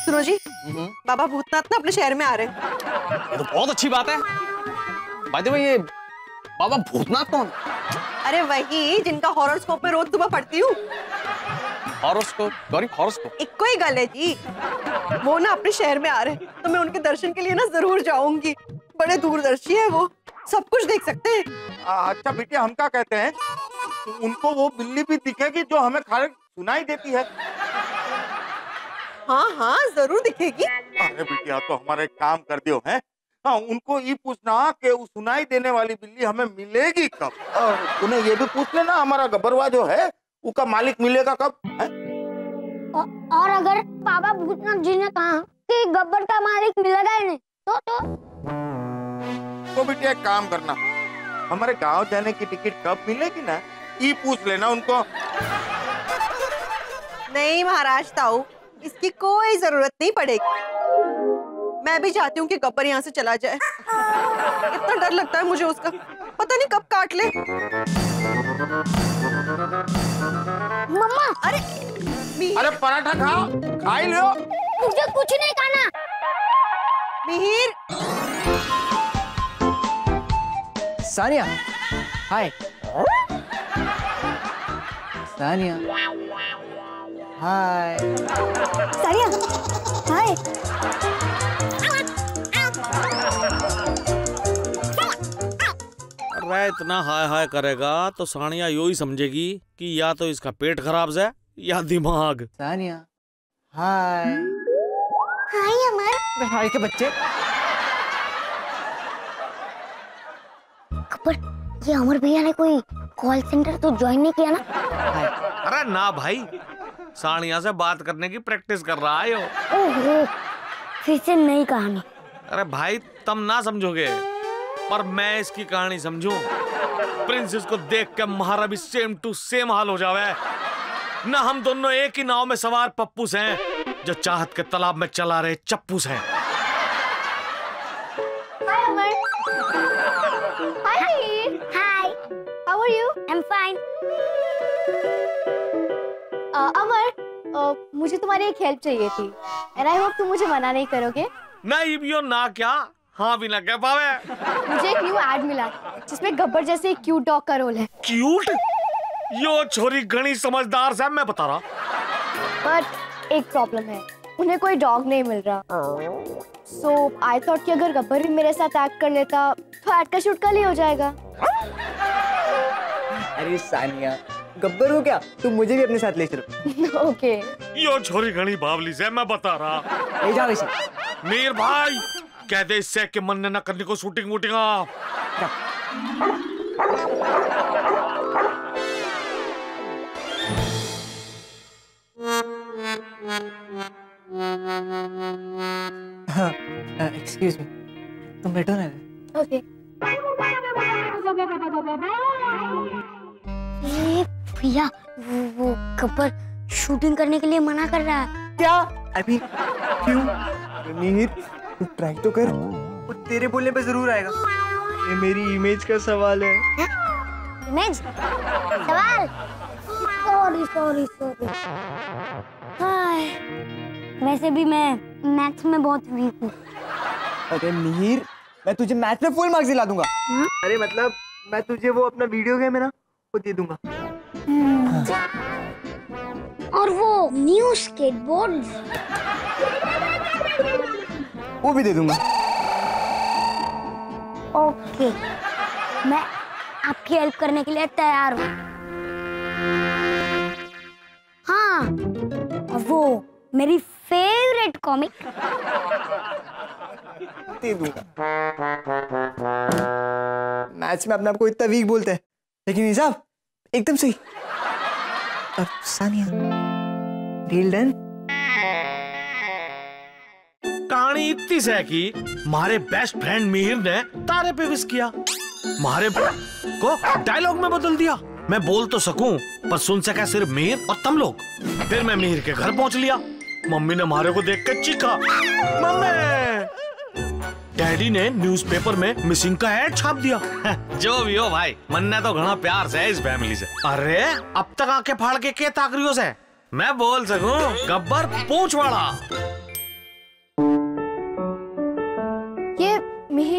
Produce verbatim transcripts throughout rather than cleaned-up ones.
सुनो जी, बाबा भूतनाथ ना अपने शहर में आ रहे हैं। ये तो बहुत अच्छी बात है। बाय द वे, ये बाबा भूतनाथ कौन? अरे वही जिनका हॉरोस्कोप में रोज सुबह पढ़ती हूँ। हॉरोस्कोप? गौरी हॉरोस्कोप? एक कोई गल है जी, वो ना अपने शहर में आ रहे हैं, तो मैं उनके दर्शन के लिए ना जरूर जाऊंगी। बड़े दूरदर्शी है वो, सब कुछ देख सकते हैं। अच्छा बेटे, हम क्या कहते हैं, उनको वो बिल्ली भी दिखेगी जो हमें खाली सुनाई देती है? हाँ हाँ जरूर दिखेगी। अरे बिटिया, तो हमारा एक काम कर दियो है, हाँ उनको ये पूछना कि वो सुनाई देने वाली बिल्ली हमें मिलेगी कब, और उन्हें ये भी पूछ लेना हमारा गब्बरवा जो है उसका मालिक मिलेगा कब है? और, और अगर बाबा भूतनाथ जी ने कहा कि गब्बर का मालिक मिलेगा ही नहीं तो तो तो बेटे एक काम करना, हमारे गांव जाने की टिकट कब मिलेगी ना, ये पूछ लेना उनको। नहीं महाराज ताऊ, इसकी कोई जरूरत नहीं पड़ेगी। मैं भी चाहती हूँ कि गब्बर यहाँ से चला जाए। इतना डर लगता है मुझे उसका, पता नहीं कब काट ले। मम्मा, अरे अरे पराठा खाओ, खा ही लो। मुझे कुछ नहीं खाना। मिहिर, सानिया, हाय। सानिया, हाय। सानिया, हाय। अरे इतना हाय हाय करेगा तो सानिया यो ही समझेगी कि या तो इसका पेट खराब है या दिमाग। सानिया, हाय। हाय अमर। हाय के बच्चे। पर ये अमर भैया ने कोई कॉल सेंटर तो ज्वाइन नहीं किया ना? अरे ना भाई, सानिया से बात करने की प्रैक्टिस कर रहा है यो। ओहो, फिर से नई कहानी। अरे भाई तुम ना समझोगे, पर मैं इसकी कहानी समझूं। प्रिंसेस को देख के हमारा भी सेम टू सेम हाल हो जावे ना। हम दोनों एक ही नाव में सवार पप्पूस हैं, जो चाहत के तालाब में चला रहे चप्पूस हैं। Hi Amar. Hi. Hi. How are you? I am fine. Amar, uh, मुझे तुम्हारी एक हेल्प चाहिए थी, एंड आई होप तुम मुझे मना नहीं करोगे। नहीं भी ना क्या, हाँ भी ना कह पावे। मुझे एक न्यू एड मिला जिसमें गब्बर जैसे एक क्यूट डॉग का रोल है। क्यूट? यो छोरी घनी समझदार सा, मैं बता रहा। बट एक प्रॉब्लम है, उन्हें कोई डॉग नहीं मिल रहा। सो आई थॉट कि अगर गब्बर भी मेरे साथ एक्ट कर लेता तो एड का शूट कल ही हो जाएगा। अरे सानिया, गब्बर हो क्या, तुम मुझे भी अपने साथ ले चलो। ओके। यो छोरी घनी बावली से, मैं बता रहा। ले जाओ इसे। मीर भाई कह दे इससे कि मन ने ना करने को शूटिंग वूटिंग। एक्सक्यूज मी, तुम बैठो ना। ओके। ये भैया, वो, वो गब्बर शूटिंग करने के लिए मना कर रहा है। क्या? अभी क्यों? मिहिर, तू ट्राई तो कर, वो तेरे बोलने पे जरूर आएगा। ये मेरी इमेज का सवाल है। इमेज? सवाल? Sorry sorry sorry. हाय, वैसे भी मैं मैथ्स में बहुत वीक हूँ। अरे मिहिर, मैं तुझे मैथ्स में फुल मार्क्स दिला दूंगा। हा? अरे मतलब मैं तुझे वो अपना वीडियो गेम है ना, वो दे दूंगा। और वो न्यू स्केटबोर्ड वो भी दे दूंगा। ओके, मैं आपकी हेल्प करने के लिए तैयार हूँ। हाँ, और वो मेरी फेवरेट कॉमिक दे दूंगा। मैथ्स में अपने आप को इतना वीक बोलते हैं, लेकिन ये साहब एकदम सही। अब सानिया, डील डन। कहानी इतनी सी है कि हमारे बेस्ट फ्रेंड मिहिर ने तारे पे विश किया, हमारे को डायलॉग में बदल दिया। मैं बोल तो सकूं पर सुन सका सिर्फ मिहिर और तुम लोग। फिर मैं मिहिर के घर पहुंच लिया। मम्मी ने हमारे को देख कर चीखा, मम्मी। डैडी ने न्यूज़पेपर में मिसिंग का एड छाप दिया। जो भी हो भाई, मन्ना तो घना प्यार से है इस फैमिली से। अरे अब तक आके फाड़ के के ताकरियों से मैं बोल सकूं, गब्बर पूंछवाड़ा।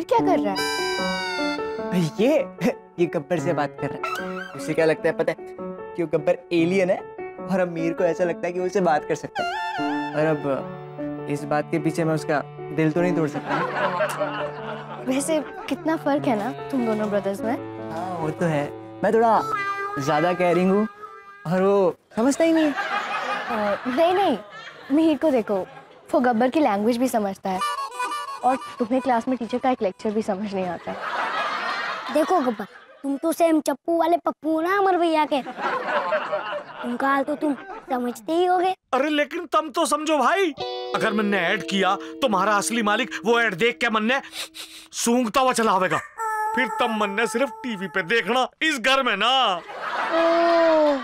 मीर क्या कर रहा है? ये ये गब्बर से बात कर रहा है। उसे क्या लगता है पता है कि वो गब्बर एलियन है, और अब मीर को ऐसा लगता है कि वो उससे बात कर सकता है। और अब इस बात के पीछे मैं उसका दिल तो नहीं तोड़ सकता ना। वैसे कितना फर्क है ना तुम दोनों ब्रदर्स में। हाँ वो तो है, मैं थोड़ा ज्यादा केयरिंग हूँ और वो समझता ही नहीं है। आ, नहीं नहीं, मीर को देखो, वो गब्बर की लैंग्वेज भी समझता है, और तुम्हें क्लास में टीचर का एक लेक्चर भी समझ नहीं आता। देखो गब्बर, तुम तो सेम चप्पू वाले पप्पू हो ना अमर भैया के। उनका हाल तो तुम समझते ही होगे। अरे लेकिन तुम तो समझो भाई, अगर मैंने ऐड किया तो तुम्हारा असली मालिक वो ऐड देख के मन ने सूंघता हुआ चला आवेगा, फिर तब मन ने सिर्फ टीवी पे देखना इस घर में ना। ओ,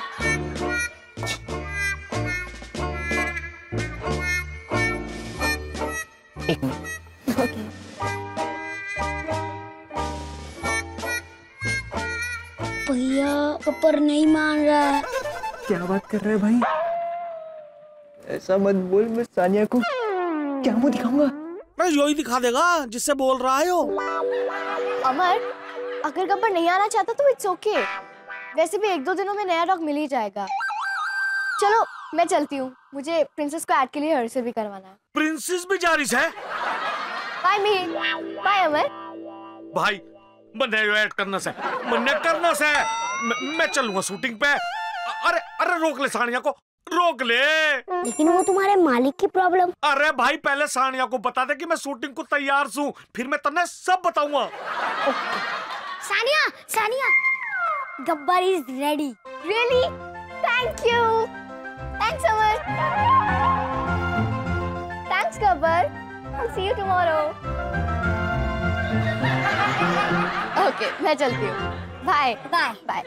एक मिनट। भैया ऊपर नहीं मान रहा है। क्या बात कर रहे हैं भाई? ऐसा मत बोल, मैं सानिया को क्या मुंह दिखाऊंगा? मैं यही दिखा देगा जिससे बोल रहा है हो। अमर, अगर गब्बर नहीं आना चाहता तो इट्स ओके। वैसे भी एक दो दिनों में नया डॉग मिल ही जाएगा। चलो मैं चलती हूँ, मुझे प्रिंसेस को ऐड के लिए रिहर्सल भी करवाना है। प्रिंसेस भी जा रही है? Bye Mir, bye Amar. भाई मन्ने ऐड करना से, मन्ने करना से। मैं, मैं चलूंगा शूटिंग पे। अरे अरे रोक ले सानिया को, रोक ले। लेकिन वो तुम्हारे मालिक की प्रॉब्लम। अरे भाई पहले सानिया को बता दे कि मैं शूटिंग को तैयार हूँ, फिर मैं तन्ने सब बताऊंगा। Sania, Sania, Gabbar is ready. Really? Thank you. Thanks Amar. Thanks Gabbar. I'll see you tomorrow. Okay, मैं चलती हूँ। Bye bye bye.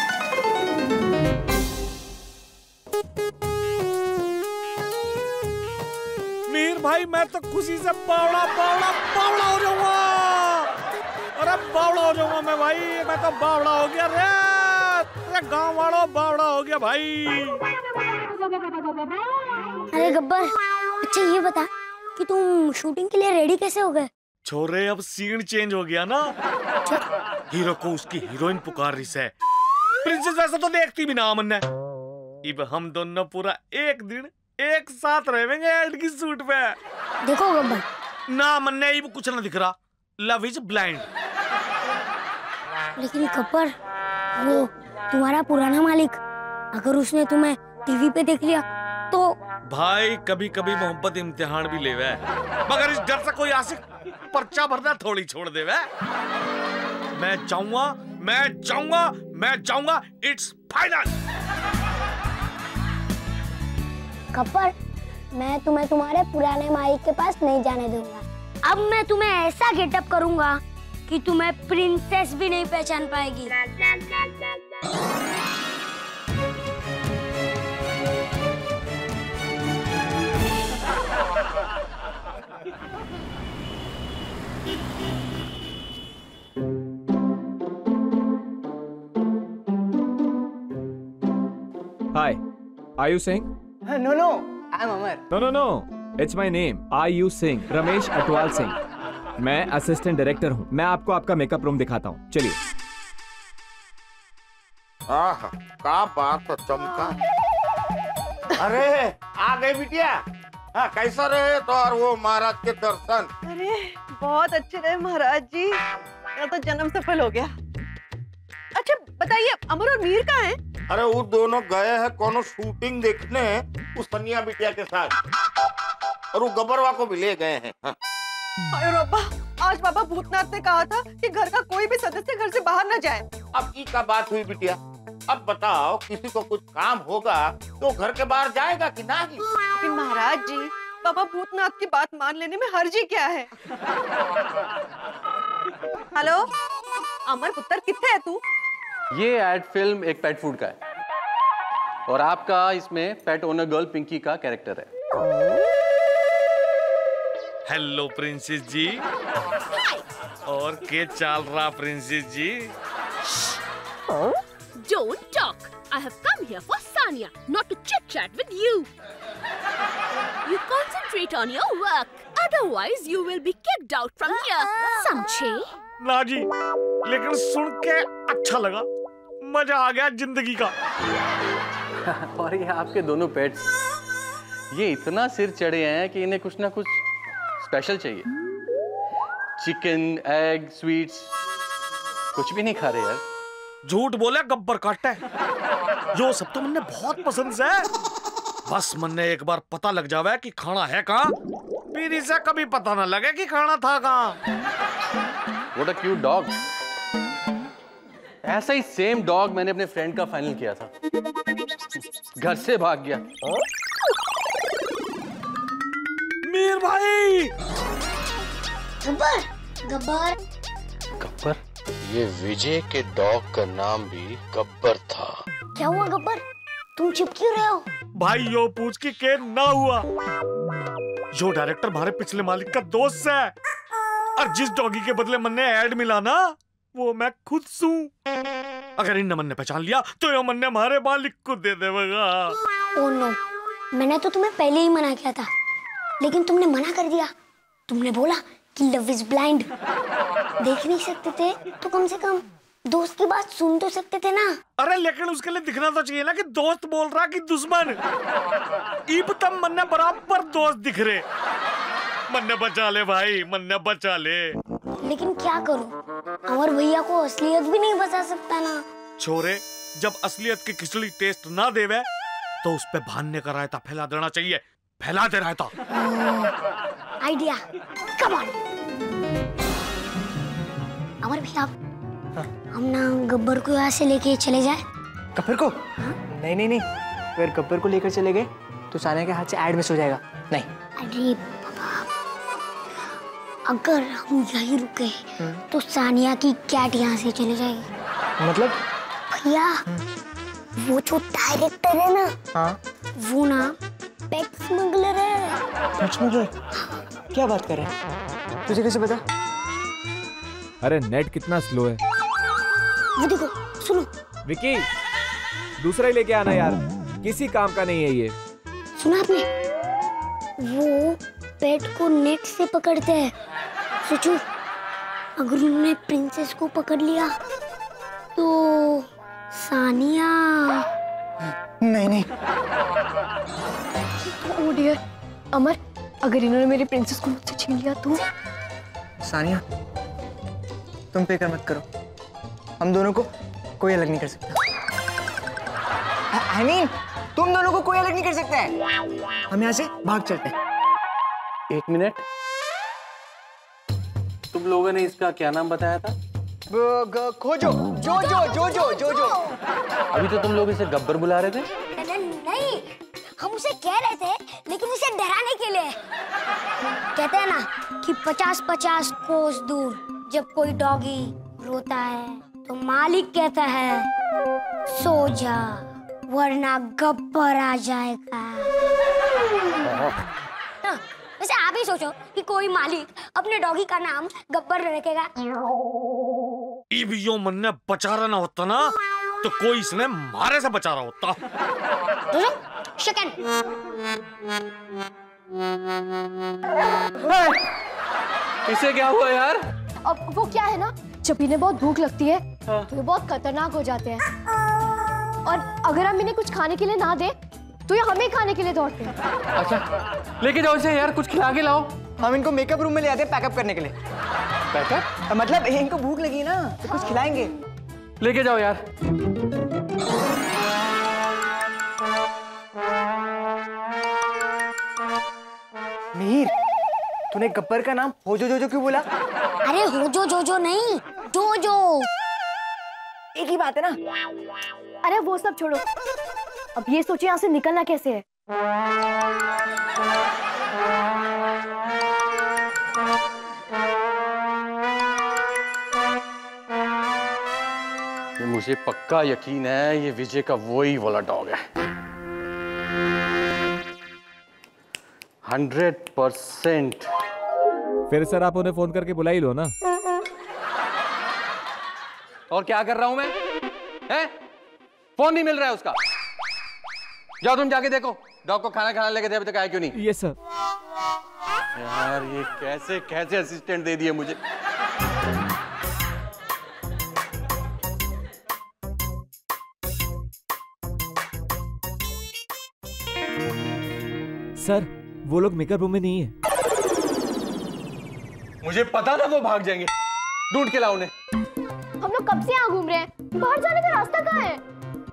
मीर भाई मैं तो खुशी से बावड़ा बावड़ा बावड़ा हो जाऊंगा। अरे बावड़ा हो जाऊंगा मैं भाई, मैं तो बावड़ा हो गया रे। अरे गांव वालों बावड़ा हो गया भाई। अरे गब्बर, अच्छा ये बता कि तुम शूटिंग के लिए रेडी कैसे हो गए? छोरे अब सीन चेंज हो गया ना। हीरो को उसकी हीरोइन पुकार रही है। प्रिंसेस वैसा तो देखती भी ना अमन ने। अब हम दोनों पूरा एक दिन एक साथ रहेंगे ऐड की शूट पे। देखो गब्बर, ना मन ने ही कुछ ना दिख रहा। Love is blind. लेकिन गब्बर, वो तुम्हारा पुराना मालिक, अगर उसने तुम्हें टीवी पे देख लिया तो? भाई कभी कभी मोहब्बत इम्तिहान भी ले वे, मगर इस डर से कोई आशिक पर्चा भरना थोड़ी छोड़ दे वे। मैं जाऊंगा, मैं जाऊंगा, मैं जाऊंगा। It's final. गब्बर, मैं तुम्हें तुम्हारे पुराने मालिक के पास नहीं जाने दूंगा। अब मैं तुम्हें ऐसा गेटअप करूंगा कि तुम्हें प्रिंसेस भी नहीं पहचान पाएगी। Hi, are you Singh? No, no, I'm Amar. No, no, no. It's my name. Are you Singh? Ramesh Atwal Singh. मैं असिस्टेंट डायरेक्टर हूँ। मैं आपको आपका मेकअप रूम दिखाता हूँ। चलिए। आह, क्या बात है, चमका। अरे आ गई बिटिया। हाँ, कैसा रहे तो और वो महाराज के दर्शन? अरे बहुत अच्छे रहे महाराज जी, मेरा तो जन्म सफल हो गया। अच्छा बताइए, अमर और मीर कहाँ हैं? अरे वो दोनों गए हैं कोनो शूटिंग देखने उस सनिया बिटिया के साथ, और वो गब्बरवा को भी ले गए हैं। हाँ। अरे रब्बा, आज बाबा भूतनाथ ने कहा था कि घर का कोई भी सदस्य घर से बाहर न जाए। अब ई का बात हुई बिटिया। अब बताओ, किसी को कुछ काम होगा तो घर के बाहर जाएगा कि नहीं? लेकिन महाराज जी, बाबा भूतनाथ की बात मान लेने में हर्जी क्या है? हेलो अमर पुत्र, किथे है तू? ये एड फिल्म एक पेट फूड का है और आपका इसमें पेट ओनर गर्ल पिंकी का कैरेक्टर है। Hello princess ji. और के चाल रहा princess ji? Don't talk. I have come here for Sania, not to chit chat with you. You concentrate on your work. Otherwise, you will be kicked out from here. समझे? ना जी, लेकिन सुन के अच्छा लगा, मजा आ गया जिंदगी का। और ये आपके दोनों पेट्स, ये इतना सिर चढ़े हैं कि इन्हें कुछ ना कुछ स्पेशल चाहिए। चिकन, एग, स्वीट्स, कुछ भी नहीं खा रहे यार। झूठ बोले गब्बर काटे, यो सब तो मन्ने बहुत पसंद है। बस मन्ने एक बार पता लग जावे कि खाना है कहाँ, फिर इसे कभी पता ना लगे कि खाना था कहाँ। What a cute dog. ऐसा ही सेम डॉग मैंने अपने फ्रेंड का फाइनल किया था, घर से भाग गया। मीर भाई। गब्बर, गब्बर, गब्बर? ये विजय के डॉग का नाम भी गब्बर था। क्या हुआ गब्बर? तुम चुप क्यों रहे हो? भाई यो पूछ के के ना हुआ। यो डायरेक्टर हमारे पिछले मालिक का दोस्त है, और जिस डॉगी के बदले मन्ने ऐड मिला ना, वो मैं खुद सूं। अगर इन मन ने पहचान लिया तो यो मन ने हमारे मालिक को दे देगा। ओह नो, मैंने तो तुम्हें पहले ही मना किया था, लेकिन तुमने मना कर दिया। तुमने बोला कि लव इज ब्लाइंड। देख नहीं सकते थे तो कम से कम दोस्त की बात सुन तो सकते थे ना। अरे लेकिन उसके लिए दिखना तो चाहिए ना कि दोस्त बोल रहा कि दुश्मन। इब तब मन ने बराबर दोस्त दिख रहे। मन ने बचा ले भाई, मन ने बचा ले। लेकिन क्या करूं, अमर भैया को असलियत भी नहीं बता सकता ना। छोरे, जब असलियत की खिचड़ी टेस्ट ना देवे तो उस पे भानने का रायता फैला देना चाहिए। फैला दे रायता। Idea, come on. अमर भैया, हम ना गब्बर को यहाँ से लेके चले जाए। गब्बर को? हाँ? नहीं नहीं नहीं, अगर गब्बर को लेकर चले गए तो सानिया के हाथ से ऐड मिस हो जाएगा। नहीं। अरे बाबा, अगर हम यहीं रुके तो सानिया की कैट यहाँ से चले जाएगी। मतलब? भैया, वो जो डायरेक्टर है ना, हाँ? वो ना पेट स्मगलर है। Pet smuggler? क्या बात कर रहे हैं? तुझे कैसे पता? अरे नेट कितना स्लो है। वो देखो, सुनो। विकी, दूसरा ही लेके आना यार, किसी काम का नहीं है ये। सुना आपने? वो पेट को नेट से पकड़ते हैं। सोचो, अगर उन्होंने प्रिंसेस को पकड़ लिया तो सानिया। नहीं नहीं। ओह डियर, अमर, अगर इन्होंने मेरी प्रिंसेस को मुझसे छीन लिया तो? सानिया, तुम फिक्र मत करो, हम दोनों को कोई अलग नहीं कर सकता। I mean, तुम दोनों को कोई अलग नहीं कर सकता है। हम यहाँ से भाग चलते हैं। एक मिनट, तुम लोगों ने इसका क्या नाम बताया था? खोजो, जो जो जो जो जो जो। अभी तो तुम लोग इसे गब्बर बुला रहे थे। नहीं, हम उसे कह रहे थे, लेकिन उसे डराने के लिए। कहते हैं ना कि पचास पचास कोस दूर जब कोई डॉगी रोता है तो मालिक कहता है सो जा, वरना गब्बर आ जाएगा। हाँ, वैसे आप ही सोचो कि कोई मालिक अपने डॉगी का नाम गब्बर रखेगा। इब यो मन ने बचा रहा ना होता ना, तो कोई इसने मारे से बचा रहा होता। सेकंड। इसे क्या हुआ यार? अब वो क्या है ना, जब इन्हें बहुत भूख लगती है तो ये बहुत खतरनाक हो जाते हैं, और अगर हम इन्हें कुछ खाने के लिए ना दे तो ये हमें खाने के लिए दौड़ते हैं। अच्छा, लेके जाओ इसे यार, कुछ खिला के लाओ। हम इनको मेकअप रूम में ले आते हैं पैकअप करने के लिए। पैकअप? मतलब इनको भूख लगी ना तो कुछ खिलाएंगे। लेके जाओ यार। मिहिर, तूने गब्बर का नाम होजो जोजो क्यों बोला? अरे होजो जोजो नहीं, जोजो। एक ही बात है ना। अरे वो सब छोड़ो, अब ये सोचिए यहाँ से निकलना कैसे है। मुझे पक्का यकीन है ये विजय का वही वाला डॉग है। Hundred percent. फिर सर आप उन्हें फोन करके बुला ही लो ना। और क्या कर रहा हूं मैं? हैं? फोन नहीं मिल रहा है उसका। जाओ तुम जाके देखो डॉग को खाना खाना लेके दे, अभी तक आया क्यों नहीं? Yes sir. यार ये कैसे कैसे असिस्टेंट दे दिए मुझे। सर वो लोग मेकअप रूम में नहीं है। मुझे पता था वो भाग जाएंगे, ढूंढ के लाओ उन्हें। हम लोग कब से यहाँ घूम रहे हैं, बाहर जाने का रास्ता कहाँ है?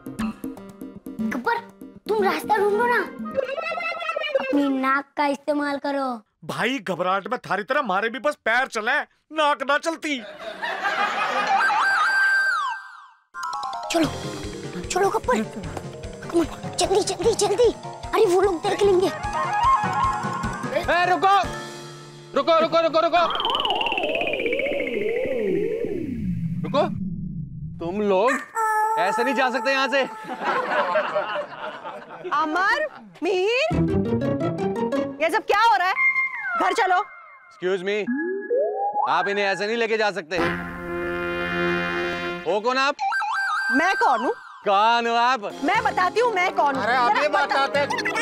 गब्बर तुम रास्ता ढूंढो ना, अपनी नाक का इस्तेमाल करो। भाई घबराहट में थारी तरह मारे भी बस पैर चले, नाक ना चलती। चलो चलो गब्बर, जल्दी जल्दी जल्दी, अरे वो लोग देख लेंगे। ए, रुको रुको रुको रुको रुको रुको, तुम लोग ऐसे नहीं जा सकते यहाँ से। अमर, मिहिर, ये सब क्या हो रहा है? घर चलो। एक्सक्यूज मी, आप इन्हें ऐसे नहीं लेके जा सकते। हो कौन आप? मैं कौन हूँ? कौन हो आप? मैं बताती हूँ मैं कौन हूँ। अरे आप ये बताते।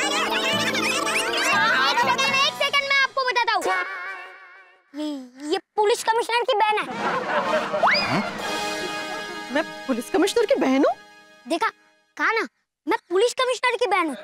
एक सेकंड में आपको बताता हूँ। ये ये पुलिस कमिश्नर की बहन है। मैं पुलिस कमिश्नर की बहन हूँ? देखा, कहा ना, मैं पुलिस कमिश्नर की बहन हूँ।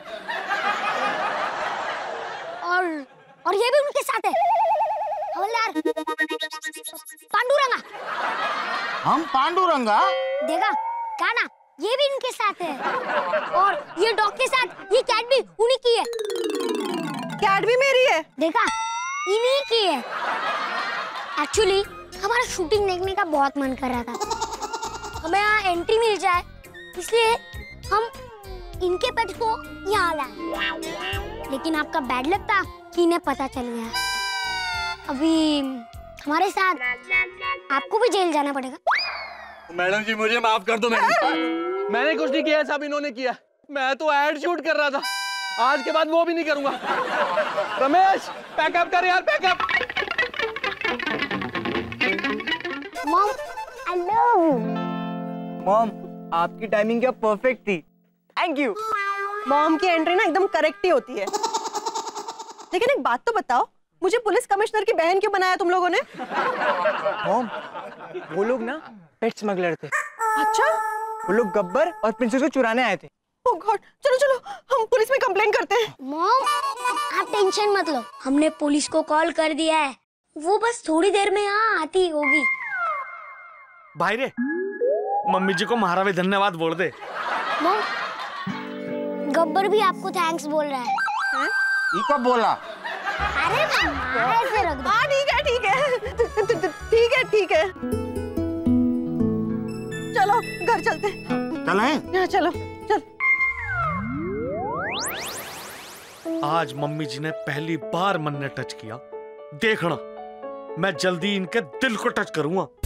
और और ये भी उनके साथ है, हवलदार पांडुरंगा। हम पांडुरंगा? देखा, कहा ना, ये भी इनके साथ है। और ये डॉग के साथ ये कैट भी उन्हीं की है। कैट भी मेरी है? देखा, इन्हीं की है। एक्चुअली हमारा शूटिंग देखने का बहुत मन कर रहा था, हमें यहाँ एंट्री मिल जाए इसलिए हम इनके पेट्स को यहाँ लाए। लेकिन आपका बैड लक था कि इन्हें पता चल गया। अभी हमारे साथ आपको भी जेल जाना पड़ेगा। मैडम जी मुझे माफ कर दो। मैडम मैंने कुछ नहीं किया, सब इन्होंने किया। मैं तो एड शूट कर रहा था, आज के बाद वो भी नहीं करूंगा। रमेश पैकअप कर यार, pack up. Mom I love you. Mom आपकी टाइमिंग क्या परफेक्ट थी, थैंक यू। मॉम की एंट्री ना एकदम करेक्ट ही होती है। लेकिन एक बात तो बताओ, मुझे पुलिस कमिश्नर की बहन क्यों बनाया तुम लोगों ने? मॉम वो लोग ना पेट स्मगलर थे। अच्छा, वो लोग गब्बर और प्रिंसेस को चुराने आए थे। ओह गॉड, चलो चलो हम पुलिस में कंप्लेंट करते हैं। मॉम आप टेंशन मत लो, हमने पुलिस को कॉल कर दिया है, वो बस थोड़ी देर में यहाँ आती होगी। भाई रे, मम्मी जी को हमारा भी धन्यवाद बोल दे। मॉम गब्बर भी आपको थैंक्स बोल रहा है। हैं? ये कब बोला? अरे मम्मा ऐसे रख दो। हाँ ठीक है ठीक है ठीक है ठीक है, चलो घर चलते हैं। चलें? हाँ चलो चल। आज मम्मी जी ने पहली बार मन ने टच किया, देखना मैं जल्दी इनके दिल को टच करूंगा।